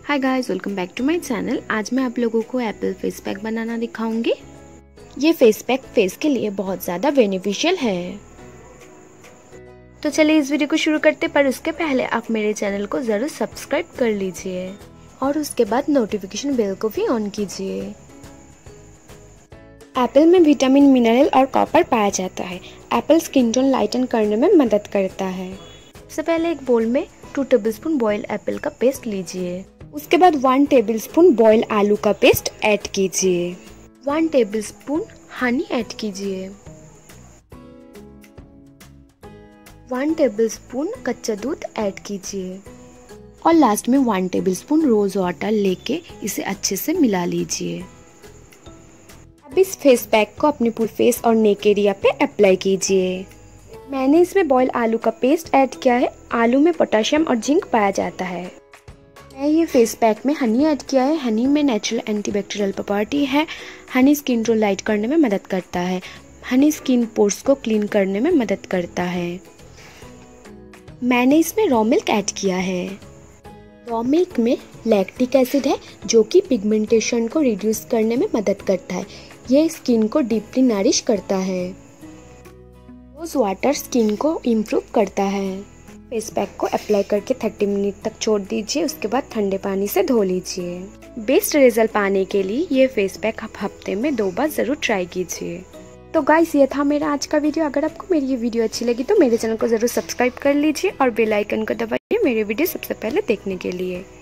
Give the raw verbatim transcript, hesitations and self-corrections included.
Hi guys, welcome back to my channel. आज मैं आप लोगों को एप्पल फेस पैक बनाना दिखाऊंगी। ये फेस पैक फेस के लिए बहुत ज़्यादा बेनिफिशियल है। तो चलिए इस वीडियो को शुरू करते, पर उसके पहले आप मेरे चैनल को ज़रूर सब्सक्राइब कर लीजिए और उसके बाद नोटिफिकेशन बेल को भी ऑन कीजिए। एप्पल में विटामिन, मिनरल और कॉपर पाया जाता है। एप्पल स्किन टोन लाइटन करने में मदद करता है। सबसे पहले एक बोल में टू टेबलस्पून बॉइल्ड एप्पल का पेस्ट लीजिए। उसके बाद वन टेबलस्पून बॉइल्ड आलू का पेस्ट ऐड कीजिए। वन टेबलस्पून हनी ऐड कीजिए। वन टेबलस्पून कच्चा दूध ऐड कीजिए और लास्ट में वन टेबलस्पून रोज वाटर लेके इसे अच्छे से मिला लीजिए। अब इस फेस पैक को अपने पूरे फेस और नेक एरिया पे अप्लाई कीजिए। मैंने इसमें बॉइल्ड आलू का पेस्ट ऐड किया है। आलू में पोटेशियम और जिंक पाया जाता है। मैं ये फेस पैक में हनी ऐड किया है। हनी में नेचुरल एंटीबैक्टीरियल प्रॉपर्टी है। हनी स्किन को लाइट करने में मदद करता है। हनी स्किन पोर्स को क्लीन करने में मदद करता है। मैंने इसमें रॉ मिल्क ऐड किया है। रॉ मिल्क में लैक्टिक एसिड है जो कि पिगमेंटेशन को रिड्यूस करने में मदद करता है। ये स्किन को डीपली नरिश करता है। रोज वाटर स्किन को इम्प्रूव करता है। फेस पैक को अप्लाई करके तीस मिनट तक छोड़ दीजिए। उसके बाद ठंडे पानी से धो लीजिए। बेस्ट रिजल्ट पाने के लिए ये फेस पैक आप हफ्ते में दो बार जरूर ट्राई कीजिए। तो गाइस, ये था मेरा आज का वीडियो। अगर आपको मेरी ये वीडियो अच्छी लगी तो मेरे चैनल को जरूर सब्सक्राइब कर लीजिए और बेल आइकन को दबाइए मेरे वीडियो सबसे पहले देखने के लिए।